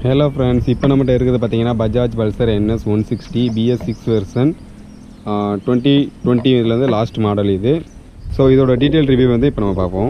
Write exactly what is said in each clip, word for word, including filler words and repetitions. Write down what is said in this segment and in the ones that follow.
Hello friends, இப்போ நம்மட்ட இருக்குது பாத்தீங்கன்னா Bajaj Pulsar N S one sixty B S six version twenty twenty ல இருந்து லாஸ்ட் மாடல் இது. சோ இதோட டீடைல் ரிவ்யூ வந்து இப்போ நம்ம பாப்போம்.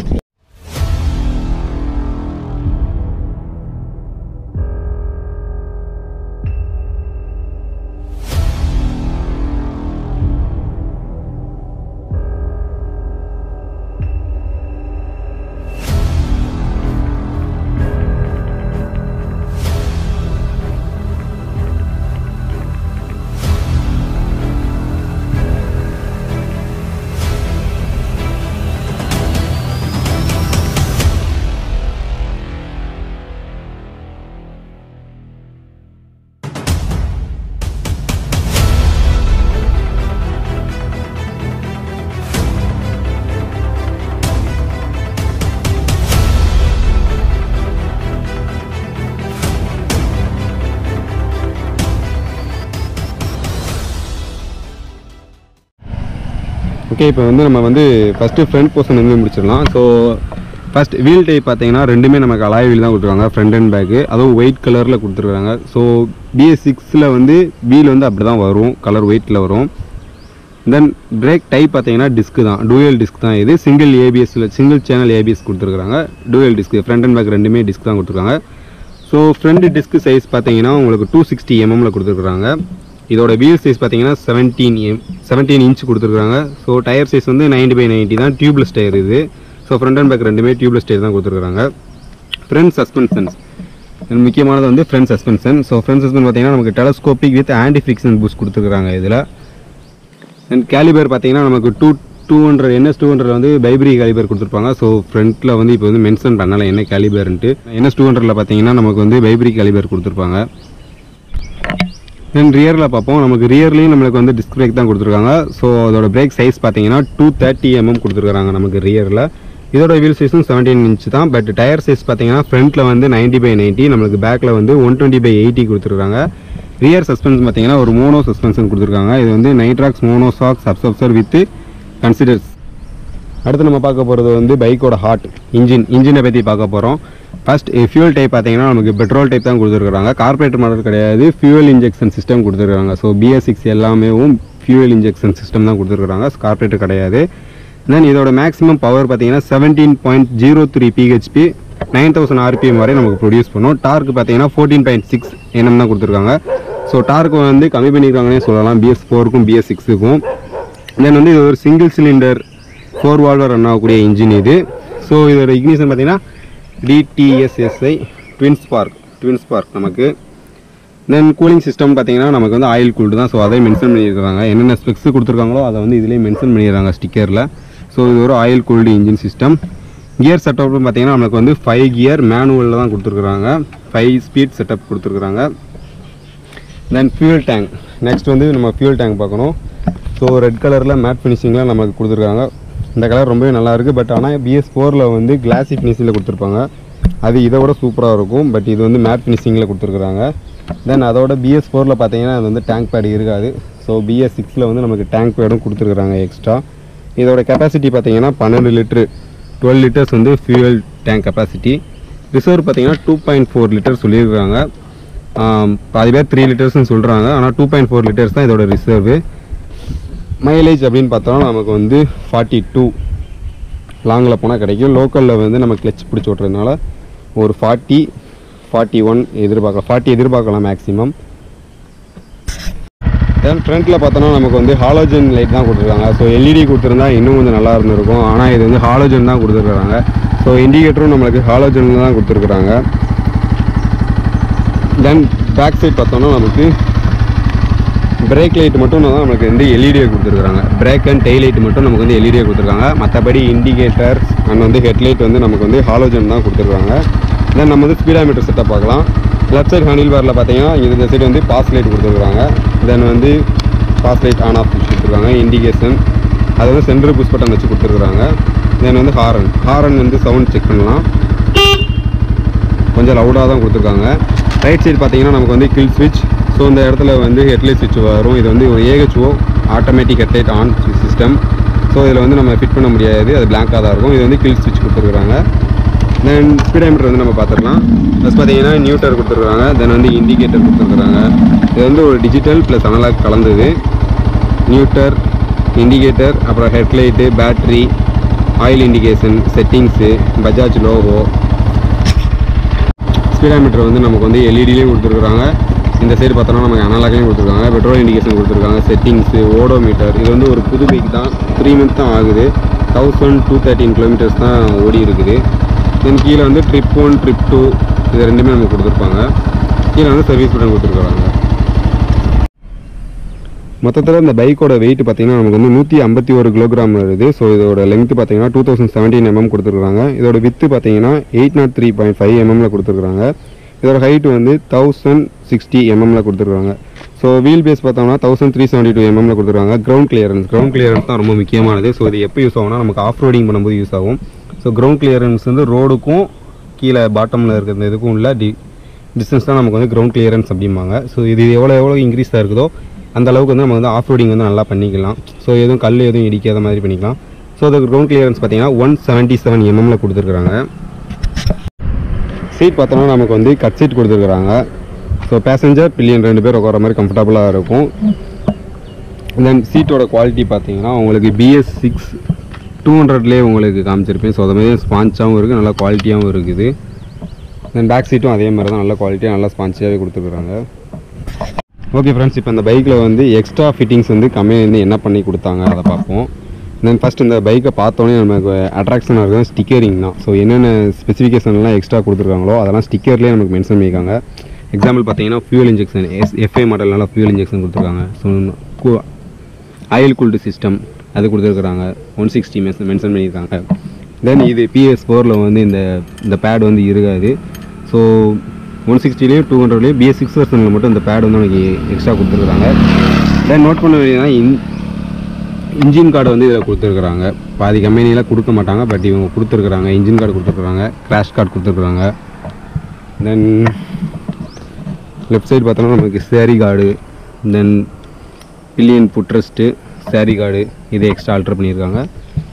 ஓகே இப்போ வந்து நம்ம வந்து ஃபர்ஸ்ட் ஃப்ரண்ட் போர்ஷன் வந்து முடிச்சிடலாம். ஸோ ஃபர்ஸ்ட் வீல் டைப் பார்த்தீங்கன்னா ரெண்டுமே நமக்கு அலாய் வீல் தான் கொடுத்துருக்காங்க, ஃப்ரண்ட் அண்ட் பேக்கு. அதுவும் ஒயிட் கலரில் கொடுத்துருக்காங்க. ஸோ B S six வந்து வீல் வந்து அப்படி தான் வரும், கலர் ஒயிட்டில் வரும். தென் பிரேக் டைப் பார்த்தீங்கன்னா டிஸ்க் தான், டூயல் டிஸ்க் தான் இது. சிங்கிள் ஏபிஎஸ்ல சிங்கிள் சேனல் ஏபிஎஸ் கொடுத்துருக்காங்க, dual disc. Front and back ரெண்டுமே டிஸ்க் தான் கொடுத்துருக்காங்க. ஸோ ஃப்ரண்ட் டிஸ்க் சைஸ் பார்த்தீங்கன்னா உங்களுக்கு டூ சிக்ஸ்டி எம்எம்ல கொடுத்துருக்காங்க. இதோட வீல் சைஸ் பார்த்தீங்கன்னா செவன்டீன் எம் செவன்டீன் இன்ச் கொடுத்துருக்காங்க. ஸோ டயர் சைஸ் வந்து நைன்டி பை நைன்ட்டி தான், டியூப்லெஸ் டயர் இது. ஸோ ஃப்ரண்ட் அண்ட் பேக் ரெண்டுமே டியூப்லெஸ் டயர் தான் கொடுத்துருக்காங்க. ஃப்ரண்ட் சஸ்பென்ஷன்ஸ் முக்கியமானது வந்து front suspension. So front suspension பார்த்தீங்கன்னா நமக்கு telescopic with anti friction boost கொடுத்துருக்காங்க இதில். அண்ட் கேலிபர் பார்த்தீங்கன்னா நமக்கு two two hundred NS two hundred வந்து பைப்ரி கேலிபர் கொடுத்துருப்பாங்க. ஸோ ஃப்ரண்ட்டில் வந்து இப்போ வந்து மென்ஷன் பண்ணலை என்ன கேலிபர்ன்ட்டு. என்எஸ் டூ ஹண்ட்ரட்ல பார்த்தீங்கன்னா நமக்கு வந்து பைப்ரி கேலிபர் கொடுத்துருப்பாங்க. தென் ரியரில் பார்ப்போம். நமக்கு ரியர்லேயும் நம்மளுக்கு வந்து டிஸ்க் பிரேக் தான் கொடுத்துருக்காங்க. ஸோ அதோட பிரேக் சைஸ் பார்த்தீங்கன்னா டூ தேர்ட்டி எம்எம் கொடுத்துருக்காங்க நமக்கு ரியரில். இதோட வீல் சைஸும் செவன்டீன் இன்ச் தான். பட் டயர் சைஸ் பார்த்தீங்கன்னா ஃப்ரண்ட்டில் வந்து நைன்டி பை நைன்ட்டி, நம்மளுக்கு பேக்கில் வந்து ஒன் டுவெண்ட்டி பை எயிட்டி கொடுத்துருக்காங்க. ரியர் சஸ்பென்ஷன் பார்த்தீங்கன்னா ஒரு மோனோ சஸ்பென்ஷன் கொடுத்துருக்காங்க. இது வந்து Nitrox mono shock absorber with canisters. அடுத்து நம்ம பார்க்க போகிறது வந்து பைக்கோட ஹார்ட் இன்ஜின் இன்ஜினை பற்றி பார்க்க போகிறோம். ஃபர்ஸ்ட் ஃபியூல் டைப் பார்த்தீங்கன்னா நமக்கு பெட்ரோல் டைப் தான் கொடுத்துருக்காங்க, கார்பரேட்டர் மாடல் கிடையாது. ஃபியூவல் இன்ஜெக்ஷன் சிஸ்டம் கொடுத்துருக்காங்க. ஸோ B S six எல்லாமே ஃபியூவல் இன்ஜெக்ஷன் சிஸ்டம் தான் கொடுத்துருக்காங்க, கார்பரேட்டர் கிடையாது. தென் இதோட மேக்ஸிமம் பவர் பார்த்தீங்கன்னா seventeen point zero three BHP nine thousand RPM வரை நமக்கு ப்ரொடியூஸ் பண்ணும். டார்க் பார்த்தீங்கன்னா ஃபோர்டீன் பாயிண்ட் சிக்ஸ் என்எம் தான் கொடுத்துருக்காங்க. ஸோ டார்க் வந்து கம்மி பண்ணியிருக்காங்கன்னே சொல்லலாம் B S four-க்கும் B S six-க்கும். தென் வந்து இது ஒரு single cylinder four valve run ஆகக்கூடிய இன்ஜின் இது. ஸோ இதோட இக்னிஷன் பார்த்தீங்கன்னா D T S S I twin spark twin spark நமக்கு. தென் கூலிங் சிஸ்டம் பார்த்தீங்கன்னா நமக்கு வந்து ஆயில் கூல்டு தான். ஸோ அதை மென்ஷன் பண்ணியிருக்காங்க, என்னென்ன ஸ்பெக்ஸ் கொடுத்துருக்காங்களோ அதை வந்து இதிலே மென்ஷன் பண்ணிடுறாங்க ஸ்டிக்கரில். ஸோ இது ஒரு oil cooled engine system. Gear செட்டப்னு பார்த்தீங்கன்னா நமக்கு வந்து ஃபைவ் கியர் மேனுவலில் தான் கொடுத்துருக்குறாங்க, ஃபைவ் ஸ்பீட் செட்டப் கொடுத்துருக்குறாங்க. தென் ஃபியூல் டேங்க் நெக்ஸ்ட் வந்து நம்ம ஃபியூல் டேங்க் பார்க்கணும். ஸோ ரெட் கலரில் மேட் ஃபினிஷிங்கில் நமக்கு கொடுத்துருக்காங்க. இந்த கலர் ரொம்பவே நல்லா இருக்குது. பட் ஆனால் B S four-ல வந்து கிளாசி ஃபினிஷிங்கில் கொடுத்துருப்பாங்க, அது இதை விட சூப்பராக இருக்கும். பட் இது வந்து மேட் ஃபினிஷிங்கில் கொடுத்துருக்குறாங்க. தென் அதோட B S four-ல பார்த்தீங்கன்னா அது வந்து டேங்க் பேட் இருக்காது. ஸோ B S six-ல வந்து நமக்கு டேங்க் பேடும் கொடுத்துருக்குறாங்க எக்ஸ்ட்ரா. இதோட கெப்பாசிட்டி பார்த்தீங்கன்னா பன்னெண்டு லிட்டரு டுவெல் லிட்டர்ஸ் வந்து ஃபியூவல் டேங்க் கெப்பாசிட்டி. ரிசர்வ் பார்த்தீங்கன்னா டூ பாயிண்ட் ஃபோர் லிட்டர் சொல்லியிருக்காங்க. பாதி பேர் த்ரீ லிட்டர்ஸ்னு சொல்கிறாங்க, ஆனால் டூ பாயிண்ட் ஃபோர் லிட்டர்ஸ் தான் இதோட ரிசர்வு. மைலேஜ் அப்படின்னு பார்த்தோம்னா நமக்கு வந்து ஃபார்ட்டி டூ லாங்கில் போனால் கிடைக்கும். லோக்கலில் வந்து நம்ம கிளச் பிடிச்சி ஓட்டுறதுனால ஒரு ஃபார்ட்டி ஃபார்ட்டி ஒன் எதிர்பார்க்கலாம், ஃபார்ட்டி எதிர்பார்க்கலாம் மேக்ஸிமம். தென் ஃப்ரண்ட்டில் பார்த்தோன்னா நமக்கு வந்து ஹாலோஜன் லைட் தான் கொடுத்துருக்காங்க. ஸோ எல்இடி கொடுத்துருந்தா இன்னும் கொஞ்சம் நல்லா இருந்திருக்கும், ஆனால் இது வந்து ஹாலோஜன் தான் கொடுத்துருக்குறாங்க. ஸோ இண்டிகேட்டரும் நம்மளுக்கு ஹாலோஜனில் தான் கொடுத்துருக்குறாங்க. தென் பேக் சைட் பார்த்தோன்னா நமக்கு பிரேக் லைட் மட்டும் தான் நமக்கு வந்து எல்இடியை கொடுத்துருக்காங்க. பிரேக் அண்ட் டெய் லைட் மட்டும் நமக்கு வந்து எல்இடியை கொடுத்துருக்காங்க. மற்றபடி இண்டிகேட்டர் அண்ட் வந்து ஹெட்லைட் வந்து நமக்கு வந்து ஹாலோஜன் தான் கொடுத்துருக்காங்க. தென் நம்ம வந்து ஸ்பீடாமீட்டர் செட்டப் பார்க்கலாம். லெஃப்ட் சைட் ஹேண்டில் பாரில் பார்த்தீங்கன்னா இந்த சைடு வந்து பாஸ் லைட் கொடுத்துருக்காங்க. தென் வந்து பாஸ் லைட் ஆன் ஆஃப் கொடுத்துருக்காங்க. இண்டிகேஷன் அதை வந்து சென்டர் புஷ் பட்டன் வச்சு கொடுத்துருக்காங்க. தென் வந்து ஹாரன் ஹாரன் வந்து சவுண்ட் செக் பண்ணலாம், கொஞ்சம் லவுடாக தான் கொடுத்துருக்காங்க. ரைட் சைடு பார்த்தீங்கன்னா நமக்கு வந்து கில் ஸ்விட்ச். ஸோ இந்த இடத்துல வந்து ஹெட்லைட் ஸ்விட்ச் வரும். இது வந்து ஒரு A H O automatic headlight on system. So இதில் வந்து நம்ம ஃபிட் பண்ண முடியாது, அது பிளாங்காக தான் இருக்கும். இது வந்து கில் ஸ்விட்ச் கொடுத்துருக்குறாங்க. தென் ஸ்பீடோமீட்டர் வந்து நம்ம பார்த்துக்கலாம். ஃபஸ்ட் பார்த்தீங்கன்னா நியூட்டர் கொடுத்துருக்காங்க, தென் வந்து இண்டிகேட்டர் கொடுத்துருக்குறாங்க. இது வந்து ஒரு டிஜிட்டல் ப்ளஸ் அனலாக் கலந்தது. நியூட்டர், இண்டிகேட்டர், அப்புறம் headlight, battery, oil indication, settings, Bajaj logo. Speedometer வந்து நமக்கு வந்து எல்இடிலையும் கொடுத்துருக்குறாங்க. இந்த சைடு பார்த்தோன்னா நமக்கு அனலாக்லையும் கொடுத்துருக்காங்க. பெட்ரோல் இண்டிகேஷன் கொடுத்துருக்காங்க, செட்டிங்ஸு, ஓடோமீட்டர். இது வந்து ஒரு புது பைக் தான், த்ரீ மந்த் தான் ஆகுது. தௌசண்ட் டூ தேர்ட்டின் கிலோமீட்டர்ஸ் தான் ஓடி இருக்குது. தென் கீழே வந்து ட்ரிப் ஒன், ட்ரிப் டூ இது ரெண்டுமே நமக்கு கொடுத்துருப்பாங்க. கீழே வந்து சர்வீஸ் பட்டன் கொடுத்துருக்காங்க. மொத்தத்தில் இந்த பைக்கோட வெயிட் பார்த்தீங்கன்னா நமக்கு வந்து நூற்றி ஐம்பத்தி ஒரு கிலோகிராம் வருது. ஸோ இதோட லென்த்து பார்த்தீங்கன்னா டூ தௌசண்ட் செவன்டீன் எம்எம் கொடுத்துருக்காங்க. இதோட வித்து பார்த்தீங்கன்னா eight naught three point five எம்எம்ல கொடுத்துருக்காங்க. இதோட ஹைட் வந்து தௌசண்ட் சிக்ஸ்டி எம்எம்ல கொடுத்துருக்காங்க. ஸோ வீல் பேஸ் பார்த்தோம்னா தௌசண்ட் த்ரீ செவன்ட்டி டூ எம்எம்ல கொடுத்துருக்காங்க. கிரவுண்ட் கிளியரன்ஸ் கிரவுண்ட் கிளியரன்ஸ் தான் ரொம்ப முக்கியமானது. ஸோ இது எப்போ யூஸ் ஆகும்னா நமக்கு ஆஃப் ரோடிங் பண்ணும்போது யூஸ் ஆகும். ஸோ கிரவுண்ட் கிளியரன்ஸ் வந்து ரோடுக்கும் கீழே பாட்டமில் இருக்கிற இதுக்கும் உள்ள டி டிஸ்டன்ஸ் தான் நமக்கு வந்து கிரவுண்ட் கிளியரன்ஸ் அப்படிம்பாங்க. ஸோ இது எவ்வளோ எவ்வளோ இன்க்ரீஸாக இருக்குதோ அந்த அளவுக்கு வந்து நம்ம வந்து ஆஃப் ரோடிங் வந்து நல்லா பண்ணிக்கலாம். ஸோ எதுவும் கல் எதுவும் இடிக்காத மாதிரி பண்ணிக்கலாம். ஸோ அது கிரவுண்ட் கிளியரன்ஸ் பார்த்தீங்கன்னா ஒன் செவன்ட்டி செவன் எம்எம்ல கொடுத்துருக்குறாங்க. சீட் பார்த்தோம்னா நமக்கு வந்து கட் சீட் கொடுத்துருக்குறாங்க. ஸோ பேசஞ்சர் பில்லியன் ரெண்டு பேர் உட்கார மாதிரி கம்ஃபர்டபுளாக இருக்கும். தென் சீட்டோட குவாலிட்டி பார்த்தீங்கன்னா உங்களுக்கு பிஎஸ் சிக்ஸ் டூ ஹண்ட்ரட்லேயே உங்களுக்கு காமிச்சிருப்பேன். ஸோ அது மாதிரி ஸ்பான்ச்சாகவும் இருக்குது, நல்லா குவாலிட்டியாகவும் இருக்குது. தென் பேக் சீட்டும் அதே மாதிரி தான் நல்ல குவாலிட்டியாக நல்லா ஸ்பான்ச்சியாகவே கொடுத்துருக்குறாங்க. ஓகே ஃப்ரெண்ட்ஸ், இப்போ இந்த பைக்கில் வந்து எக்ஸ்ட்ரா ஃபிட்டிங்ஸ் வந்து கம்மியாக வந்து என்ன பண்ணி கொடுத்தாங்க அதை பார்ப்போம். தென் ஃபஸ்ட் இந்த பைக்கை பார்த்தோன்னே நமக்கு அட்ராக்ஷனாக இருக்குது ஸ்டிக்கரிங் தான். ஸோ என்னென்ன ஸ்பெசிஃபிகேஷன்லாம் எக்ஸ்ட்ரா கொடுத்துருக்காங்களோ அதெல்லாம் ஸ்டிக்கர்லேயே நமக்கு மென்ஷன் பண்ணியிருக்காங்க. எக்ஸாம்பிள் பார்த்தீங்கன்னா ஃபியூல் இன்ஜெக்ஷன், எஸ் எஃப்ஐ மாடல்னால ஃபியூல் இன்ஜெக்ஷன் கொடுத்துருக்காங்க. ஸோ ஆயில் கூல்டு சிஸ்டம் அது கொடுத்துருக்குறாங்க, ஒன் சிக்ஸ்டி மென்ஷன் மென்ஷன் பண்ணியிருக்காங்க. தென் இது பிஎஸ் ஃபோரில் வந்து இந்த இந்த பேட் வந்து இருக்காது. ஸோ ஒன் சிக்ஸ்டிலேயும் டூ ஹண்ட்ரட்லேயும் பிஎஸ் சிக்ஸ் வெர்ஷனில் மட்டும் இந்த பேட் வந்து நமக்கு எக்ஸ்ட்ரா கொடுத்துருக்குறாங்க. தென் நோட் பண்ண வேண்டியதுனா இன் இன்ஜின் கார்டு வந்து இதில் கொடுத்துருக்குறாங்க. பாதி கம்பெனியில் கொடுக்க மாட்டாங்க, பட் இவங்க கொடுத்துருக்குறாங்க. இன்ஜின் கார்டு கொடுத்துருக்குறாங்க, கிராஷ் கார்டு கொடுத்துருக்குறாங்க. தென் லெஃப்ட் சைடு பார்த்தோன்னா நமக்கு சேரி கார்டு, தென் பில்லியன் புட்ரெஸ்ட்டு, சேரி கார்டு இது எக்ஸ்ட்ரா ஆல்ட்ரு பண்ணியிருக்காங்க.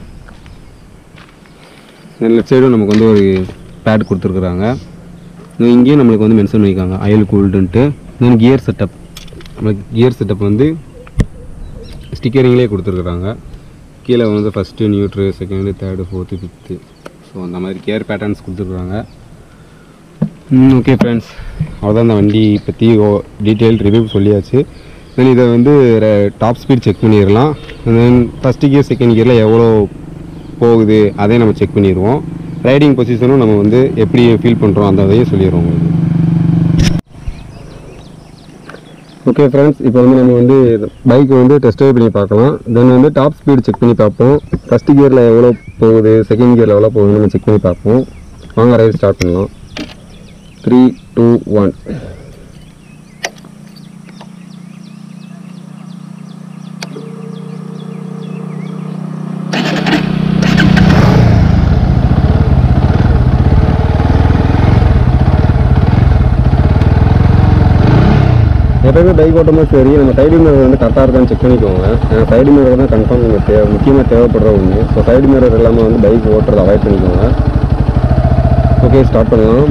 தென் லெஃப்ட் சைடும் நமக்கு வந்து ஒரு பேட் கொடுத்துருக்குறாங்க. இங்கேயும் நம்மளுக்கு வந்து மென்ஷன் பண்ணியிருக்காங்க ஆயில் கூல்டுன்ட்டு. தென் கியர் செட்டப், நம்மளுக்கு கியர் செட்டப் வந்து ஸ்டிக்கரிங்லேயே கொடுத்துருக்குறாங்க. கீழே வந்து first neutral, second, third, fourth, fifth, so அந்த மாதிரி கியர் பேட்டர்ன்ஸ் கொடுத்துருக்குறாங்க. ஓகே ஃப்ரெண்ட்ஸ், அவ்வளோதான் இந்த வண்டி பற்றி ஓ டீட்டெயில் ரிவ்யூ சொல்லியாச்சு. தென் இதை வந்து டாப் ஸ்பீட் செக் பண்ணிடலாம். தென் ஃபஸ்ட்டு கியர் செகண்ட் கியரில் எவ்வளோ போகுது அதையும் நம்ம செக் பண்ணிடுவோம். ரைடிங் பொசிஷனும் நம்ம வந்து எப்படி ஃபீல் பண்ணுறோம் அந்த அதையும் சொல்லிடுவோம் உங்களுக்கு. ஓகே ஃப்ரெண்ட்ஸ், இப்போ வந்து நம்ம வந்து பைக்கை வந்து டெஸ்ட் ட்ரைவ் பண்ணி பார்க்கலாம். தென் வந்து டாப் ஸ்பீடு செக் பண்ணி பார்ப்போம். ஃபஸ்ட்டு கியரில் எவ்வளோ போகுது, செகண்ட் கியரில் எவ்வளோ போகுதுன்னு நம்ம செக் பண்ணி பார்ப்போம். வாங்க ரைட் ஸ்டார்ட் பண்ணலாம். Three two one. எப்போயுமே பைக் ஓட்டும்போது சரி நம்ம சைடு மிரர் வந்து கரெக்டாக இருக்கான்னு செக் பண்ணிக்கோங்க. ஏன்னா சைடு மிரர் தான் கன்ஃபார்ம் உங்களுக்கு தேவை முக்கியமாக தேவைப்படுற ஒன்று. ஸோ சைடு மிரர் இல்லாமல் வந்து பைக் ஓட்டுறதை அவாய்ட் பண்ணிக்கோங்க. ஓகே, ஸ்டார்ட் பண்ணலாம்.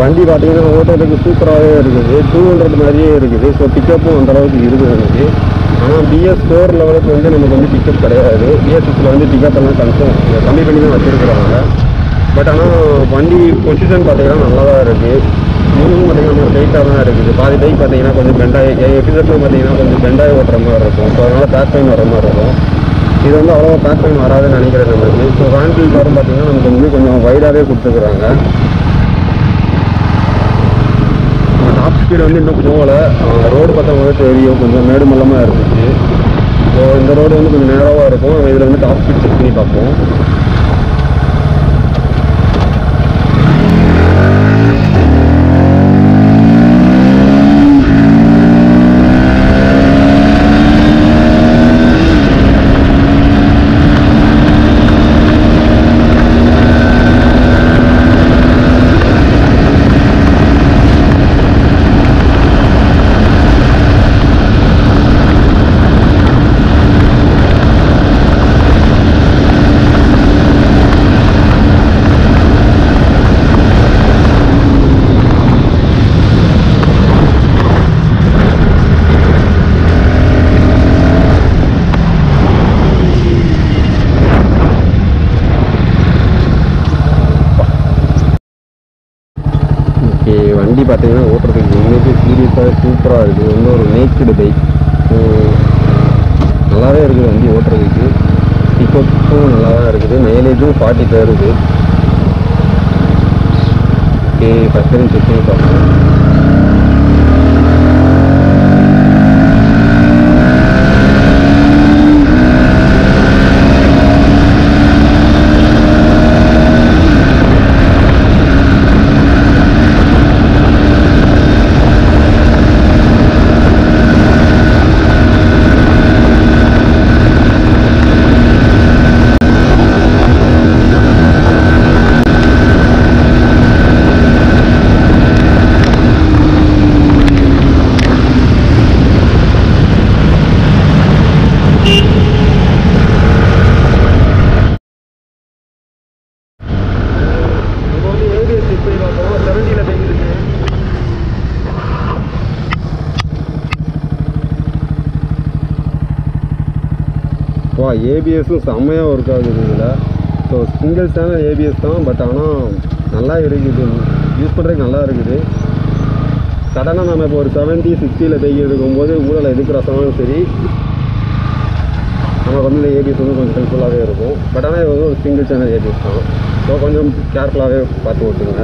வண்டி பார்த்தீங்கன்னா ஓட்டுறதுக்கு சூப்பராகவே இருக்குது, டூ ஹண்ட்ரட் மாதிரியே இருக்குது. ஸோ பிக்கப்பும் அந்தளவுக்கு இருக்குது எனக்கு. ஆனால் பிஎஸ் ஃபோர் லெவலுக்கு வந்து நமக்கு வந்து பிக்கப் கிடையாது. பிஎஸ் சிக்ஸில் வந்து பிக்கப் எல்லாம் கன்ஃபார்ம் கம்மி பண்ணி தான் வச்சுருக்குறாங்க. பட் ஆனால் வண்டி பொசிஷன் பார்த்தீங்கன்னா நல்லா தான் இருக்குது. இன்னும் பார்த்தீங்கன்னா டைட்டாக தான் இருக்குது. பாதி பைக் பார்த்தீங்கன்னா கொஞ்சம் பெண்டாகி எபிசோட்லாம் பார்த்தீங்கன்னா கொஞ்சம் பெண்டாகி ஓட்டுற மாதிரி இருக்கும். ஸோ அதனால் பேக் பெயின் வர மாதிரி இருக்கும். இது வந்து அவ்வளோ பேக் பெயின் வராதுன்னு நினைக்கிறேன் நம்மளுக்கு. ஸோ ஹேண்டில் பாரும் பார்த்தீங்கன்னா நமக்கு வந்து கொஞ்சம் வைடாகவே கொடுத்துருக்குறாங்க. டாப் ஸ்பீடு வந்து இன்னும் போகலை. ரோடு பார்த்தா போது தெரியும், கொஞ்சம் மேடு மல்லமாக இருந்துச்சு. ஸோ இந்த ரோடு வந்து கொஞ்சம் நேராக இருக்கும். இதில் வந்து டாப் ஸ்பீட் செக் பண்ணி பார்ப்போம். வண்டி பார்த்தீங்கன்னா ஓட்டுறதுக்கு உண்மைக்கு சீரியஸாக சூப்பராக இருக்குது. வந்து ஒரு நேக்கடு பைக், நல்லாவே இருக்குது வண்டி ஓட்டுறதுக்கு. பிக்கப்பும் நல்லா தான் இருக்குது. மைலேஜும் ஃபார்ட்டி தருது. ஓகே, ஃபஸ்ட் டைம் செக் பண்ணி பார்ப்போம். ஏபிஎஸும் செம்மையாக ஒர்க் ஆகுது இதில். ஸோ சிங்கிள் சேனல் ஏபிஎஸ் தான், பட் ஆனால் நல்லா இருக்குது, யூஸ் பண்ணுறதுக்கு நல்லா இருக்குது. சடனாக நம்ம இப்போ ஒரு செவன்ட்டி சிக்ஸ்டியில் போய் எடுக்கும்போது ஊரில் எதுக்கு ரசமாலும் சரி நமக்கு வந்து இந்த ஏபிஎஸ் வந்து கொஞ்சம் ஹெல்ப்ஃபுல்லாகவே இருக்கும். பட் ஆனால் இது வந்து ஒரு சிங்கிள் சேனல் ஏபிஎஸ் தான். ஸோ கொஞ்சம் கேர்ஃபுல்லாகவே பார்த்து ஓட்டுங்க.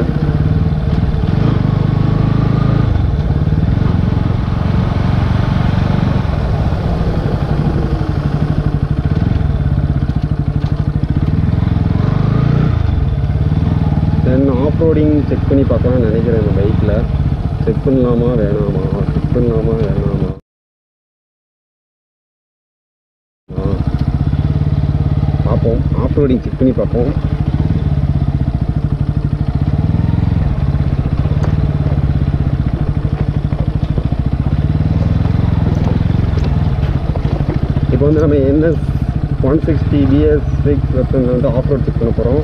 தென் ஆஃப் ரோடிங் செக் பண்ணி பார்க்கலாம்னு நினைக்கிறேன். இந்த பைக்கில் செக் பண்ணலாமா வேணாமா, செக் பண்ணலாமா வேணாமா, பார்ப்போம். ஆஃப் ரோடிங் செக் பண்ணி பார்ப்போம். இப்போ வந்து நம்ம NS one sixty BS six version வந்து ஆஃப் ரோட் செக் பண்ண போகிறோம்.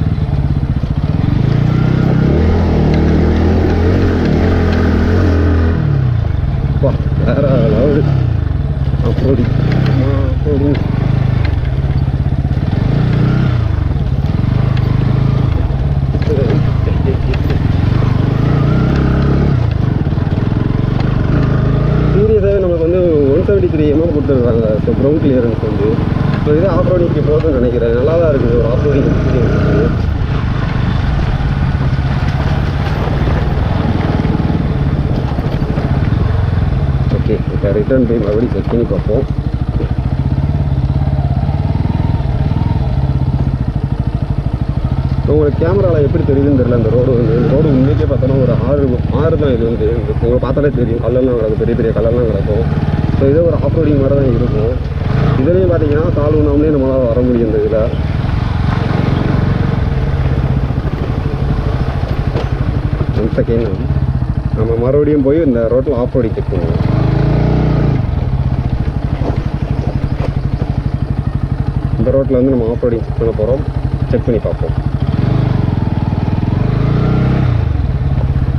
வேற level off roading off roading சீரியஸாகவே நமக்கு வந்து ஒன் செவன்ட்டி த்ரீ எம்எம் கொடுத்துருக்காங்க. ஸோ க்ரௌண்ட் கிளியரன்ஸ் வந்து ஸோ இதே ஆஃப் ரோடிங்க்கு போகுதுன்னு நினைக்கிறேன். நல்லா தான் இருக்குது ஒரு ஆஃப் ரோடிங் எக்ஸ்பீரியன்ஸ் இருக்குது. ஓகே, இப்போ ரிட்டர்ன் போய் மறுபடியும் செக் பண்ணி பார்ப்போம். உங்களுக்கு கேமராவில் எப்படி தெரியுதுன்னு தெரியல. இந்த ரோடு வந்து இந்த ரோடு உண்மைக்கே பார்த்தோன்னா ஒரு ஆறு ஆறு தான். இது வந்து உங்களுக்கு பார்த்தாலே தெரியும், கல்லெல்லாம் கிடக்கும், பெரிய பெரிய கல்லெல்லாம் கிடக்கும். ஸோ இதே ஒரு ஆஃப் ரோடிங் மாதிரி தான் இருக்கும். இதுலேயும் பார்த்தீங்கன்னா கால் ஊனாமலே நம்மளால் வர முடியும். இந்த இதில் ஒன் செகண்ட் நம்ம மறுபடியும் போய் இந்த ரோட்டில் ஆஃப் ரோடிங் செக் பண்ணுவோம். இந்த ரோட்டில் வந்து நம்ம ஆஃப் ரோடிங் செக் பண்ண போகிறோம். செக் பண்ணி பார்ப்போம்.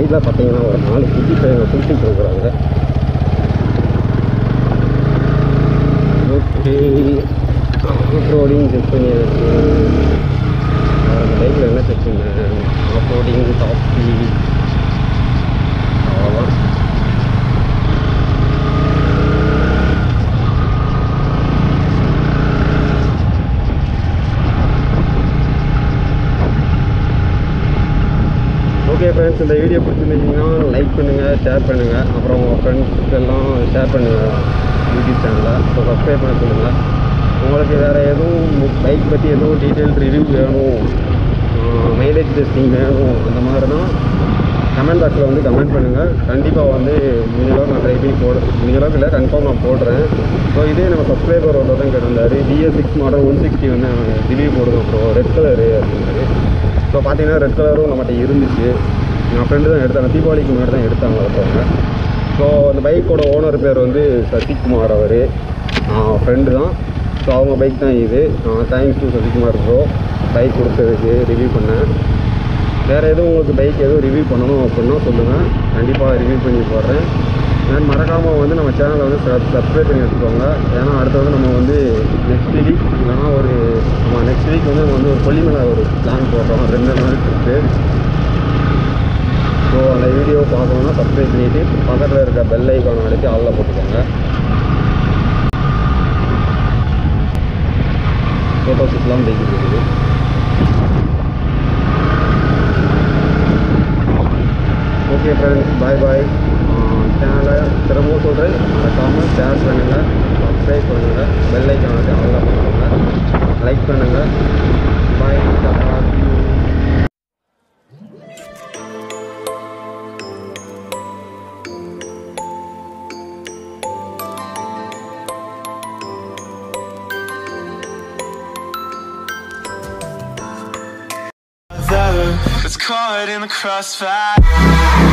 சைடில் பார்த்தீங்கன்னா ஒரு நாலு குட்டி பையங்க குளிச்சுட்டு இருக்கிறாங்க. ஓகே, ஆஃப் ரோடிங் செக் பண்ணியாச்சு. அந்த பைக்கில் என்ன செக் பண்ணேன், ஆஃப் ரோடிங் டாப் ஸ்பீட் அவ்வளோதான். ஓகே ஃப்ரெண்ட்ஸ், இந்த வீடியோ பிடிச்சிருந்தீங்கன்னா லைக் பண்ணுங்கள், ஷேர் பண்ணுங்கள், அப்புறம் உங்கள் ஃப்ரெண்ட்ஸுக்கு எல்லாம் ஷேர் பண்ணுங்கள் யூடியூப் சேனலில். ஸோ சப்ஸ்கிரைப் பண்ண சொல்லுங்கள். உங்களுக்கு வேறு எதுவும் பைக் பற்றி எதுவும் டீட்டெயில் ரிவ்யூ வேணும், மைலேஜ் டெஸ்டிங் வேணும், அந்த மாதிரினா கமெண்ட் பாக்ஸில் வந்து கமெண்ட் பண்ணுங்கள். கண்டிப்பாக வந்து முடிஞ்சளவுக்கு நான் ட்ரை பண்ணி போட முடிஞ்சளவுக்கு இல்லை கன்ஃபார்ம் நான் போடுறேன். ஸோ இதே நம்ம சப்ஸ்கிரைபர் ஒருத்தர் தான் கேட்டிருந்தார், BS six model one sixty வந்து ரிவ்யூ போடுங்க அப்புறம் ரெட் கலரு அப்படின்னாரு. ஸோ பார்த்தீங்கன்னா ரெட் கலரும் நம்மகிட்ட இருந்துச்சு. என் ஃப்ரெண்டு தான் எடுத்தாங்க, தீபாவளிக்கு முன்னாடி தான் எடுத்தாங்க ஒருத்தவங்க. ஸோ அந்த பைக்கோட ஓனர் பேர் வந்து சசிகுமார், அவர் ஃப்ரெண்டு தான். ஸோ அவங்க பைக் தான் இது. Thanks to Sasikumar bro, bike கொடுத்ததுக்கு ரிவ்யூ பண்ணேன். வேறு எதுவும் உங்களுக்கு பைக் எதுவும் ரிவ்யூ பண்ணணும் அப்படின்னா சொல்லுங்கள், கண்டிப்பாக ரிவ்யூ பண்ணி போடுறேன். ஏன்னா மறக்காமல் வந்து நம்ம சேனலை வந்து சப்ஸ்கிரைப் பண்ணி வச்சுக்கோங்க. ஏன்னா அடுத்து வந்து நம்ம வந்து நெக்ஸ்ட் வீக் இல்லைனா ஒரு நம்ம நெக்ஸ்ட் வீக் வந்து நம்ம வந்து ஒரு கொல்லிமலை ஒரு பிளான் போடுறோம், ரெண்டு நாள் ட்ரிப்பு. ஸோ அந்த வீடியோ பார்க்கணுன்னா சப்ஸ்கிரைப் பண்ணிவிட்டு பக்கத்தில் இருக்க பெல் ஐக்கானை அடித்து ஆளில் போட்டுக்கோங்க. ஃபோட்டோஸுக்கெலாம் பைக் இருக்குது. Okay friends, bye bye. சேனலை திரும்பவும் சொல்கிறேன், மறக்காமல் ஷேர் பண்ணுங்கள், சப்ஸ்கிரைப் பண்ணுங்கள், பெல் ஐக்கானை வந்து ஆளில் போட்டுக்கோங்க, லைக் பண்ணுங்கள். பாய், Tata. It's caught in the crossfire.